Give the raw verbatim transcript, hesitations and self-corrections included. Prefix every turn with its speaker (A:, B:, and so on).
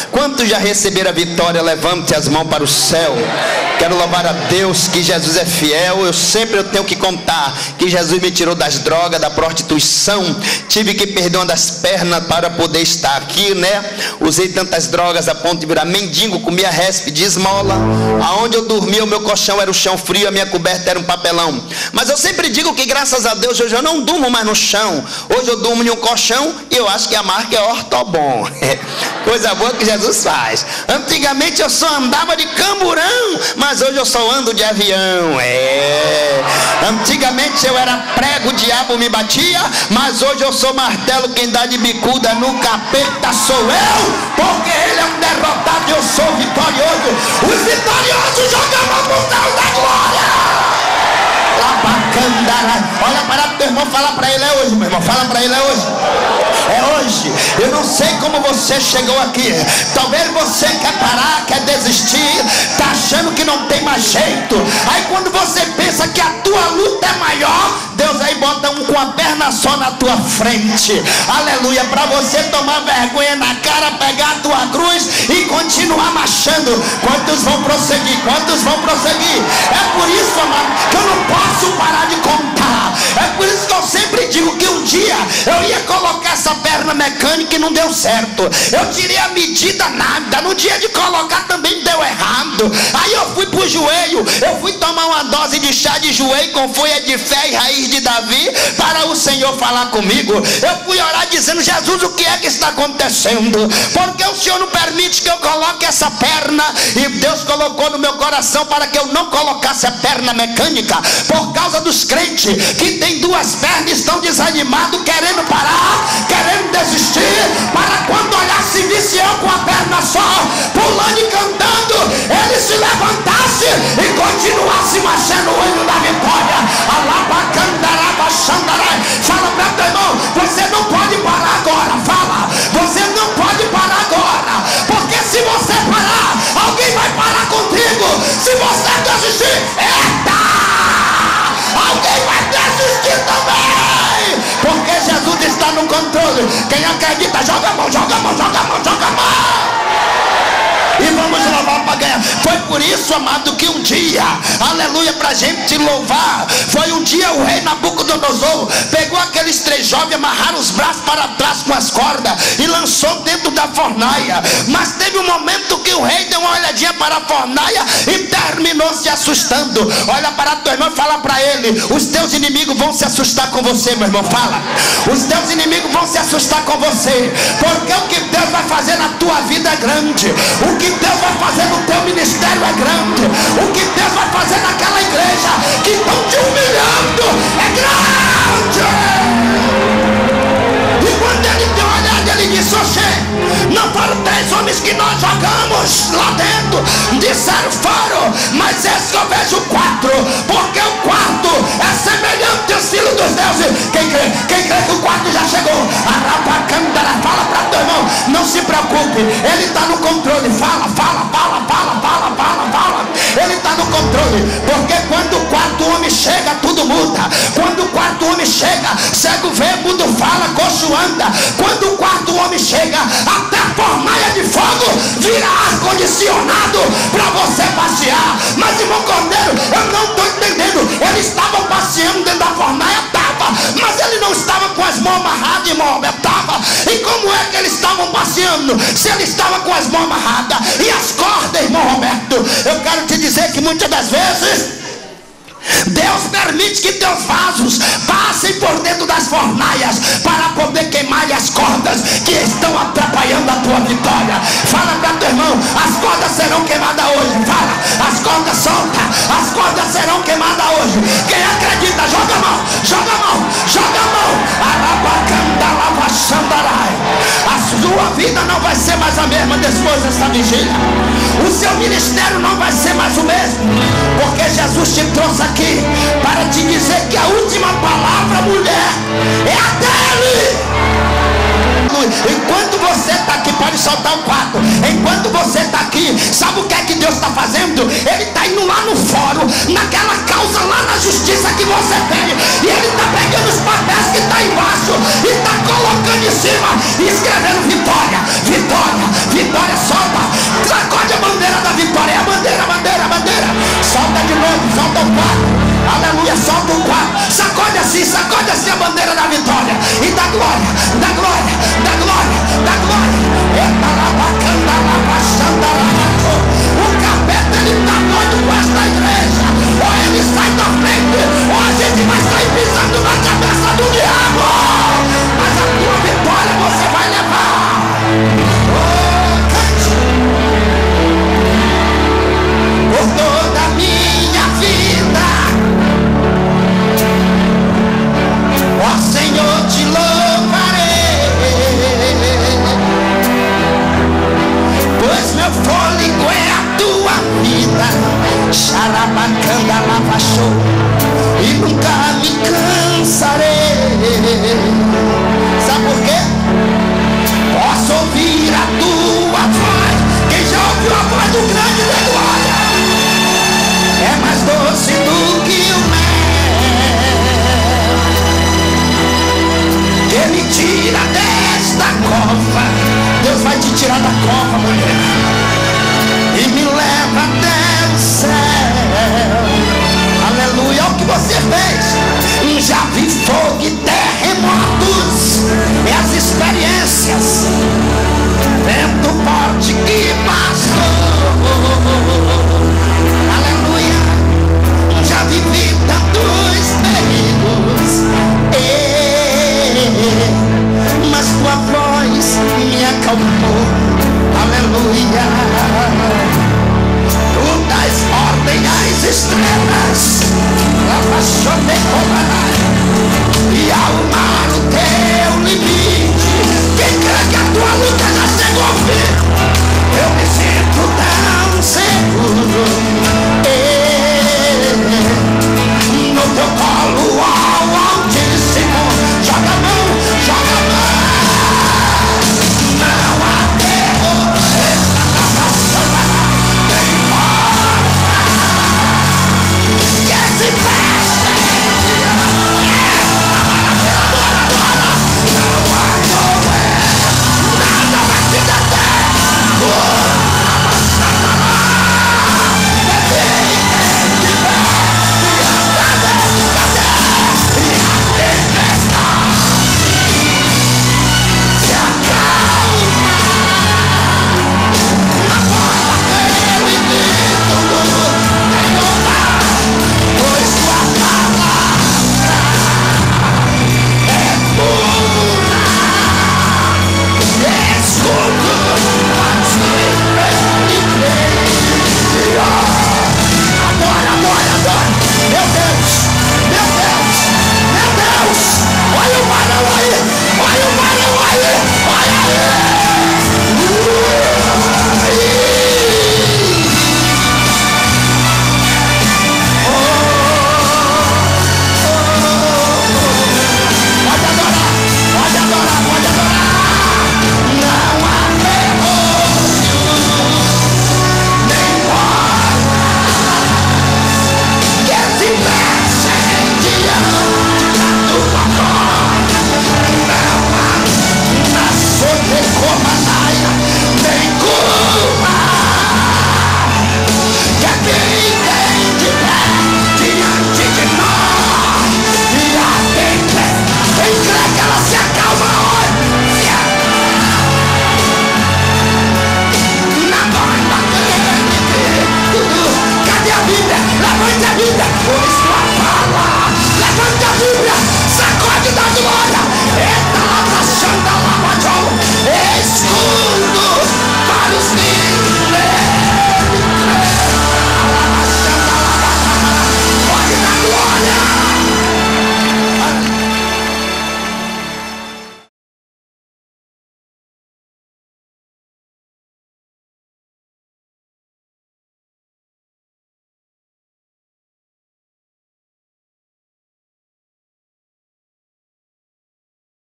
A: Quantos já receberam a vitória? Levante as mãos para o céu. Quero louvar a Deus que Jesus é fiel. Eu sempre eu tenho que contar que Jesus me tirou das drogas, da prostituição. Tive que perder uma das pernas para poder estar aqui, né? Usei tantas drogas a ponto de virar mendigo, comia respe de esmola. Aonde eu dormia, o meu colchão era o chão frio, a minha coberta era um papelão. Mas eu sempre digo que graças a Deus hoje eu não durmo mais no chão. Hoje eu durmo em um colchão e eu acho que a marca é Ortobon. Coisa boa que Jesus faz. Antigamente eu só andava de camburão, mas hoje eu só ando de avião. É. Antigamente eu era prego, o diabo me batia, mas hoje eu sou martelo, quem dá de bicuda no capeta sou eu, porque ele é um derrotado e eu sou vitorioso. Os vitoriosos jogam a mão da glória. Olha para o teu irmão, fala para ele, é hoje, meu irmão, fala para ele, é hoje. É hoje. Eu não sei como você chegou aqui. Talvez você quer parar, quer desistir, está achando que não tem mais jeito. Aí quando você pensa que a tua luta é maior, Deus aí bota um com a perna só na tua frente. Aleluia. Para você tomar vergonha na cara, pegar a tua cruz e continuar marchando. Quantos vão prosseguir? Quantos vão prosseguir? É por isso, amado, que eu não posso parar de contar. É por isso que eu sempre digo que um dia eu ia colocar essa perna mecânica e não deu certo. Eu tirei a medida, nada. No dia de colocar também deu errado. Aí eu fui pro joelho, eu fui tomar uma dose de chá de joelho com folha de fé e raiz de Davi para o Senhor falar comigo. Eu fui orar dizendo: Jesus, o que é que está acontecendo? Porque o Senhor não permite que eu coloque essa perna. E Deus colocou no meu coração para que eu não colocasse a perna mecânica, por causa dos crentes que tem duas pernas e estão desanimados, querendo parar, querendo desistir, para quando olhar se visse eu com a perna só, pulando e cantando, ele se levantasse e continuasse marchando o hino da vitória. Fala para teu irmão, você não pode parar agora. Fala, você não pode parar agora, porque se você parar, alguém vai parar contigo. Se você desistir, eita, alguém vai desistir também, porque Jesus está no controle. Quem acredita, joga a mão, joga a mão, joga a mão, joga a mão. E vamos louvar para ganhar. Foi por isso, amado, que um dia, aleluia, para a gente louvar, foi um dia o rei Nabucodonosor pegou aqueles três jovens, amarraram os braços para trás com as cordas e lançou dentro da fornalha. Mas teve um momento que o rei deu uma olhadinha para a fornalha e terminou se assustando. Olha para teu irmão e fala para ele: os teus inimigos vão se assustar com você, meu irmão. Fala, os teus inimigos vão se assustar com você, porque o que Deus vai fazer na tua vida é grande. O que Deus vai fazer no teu ministério é grande. O que Deus vai fazer naquela igreja que estão te humilhando é grande. E quando ele deu uma olhada, ele disse: oxê, não foram três homens que nós jogamos lá dentro? Disseram: foram, mas esse eu vejo quatro, porque o quarto é semelhante aos filhos dos deuses. Quem crê? Quem crê que o quarto já chegou? Fala para teu irmão, não se preocupe, ele está no controle. Fala, fala, fala, fala, fala, fala, fala. Ele está no controle, porque quando o quarto homem chega, tudo muda. Quando o quarto homem chega, cego vê, mudo fala, coxo anda. Quando o quarto homem chega, até a fornalha de fogo vira ar-condicionado para você passear. Mas, irmão Cordeiro, eu não estou entendendo. Eles estavam passeando dentro da fornalha, tava, mas ele não estava com as mãos amarradas, irmão, estava. E como é que eles estavam passeando se ele estava com as mãos amarradas e as cordas, irmão Roberto? Eu quero te dizer que muitas das vezes Deus permite que teus vasos passem por dentro das fornalhas para poder queimar as cordas que estão atrapalhando a tua vitória. Fala para teu irmão: as cordas serão queimadas hoje. Fala, as cordas soltas, as cordas serão queimadas hoje. Quem acredita, joga a mão, joga a mão, joga a mão. A sua vida não vai ser mais a mesma depois dessa vigília. O seu ministério não vai ser mais o mesmo, porque Jesus te trouxe aqui para te dizer que a última palavra, mulher, é a dele. Enquanto você está aqui, pode soltar o quarto. Enquanto você está aqui, sabe o que é que Deus está fazendo? Ele está indo lá no fórum, naquela causa lá na justiça que você tem, e ele está pegando os papéis que está embaixo e está colocando em cima e escrevendo vitória, vitória, vitória. Só Xarabacanda lavachou. E nunca me cansarei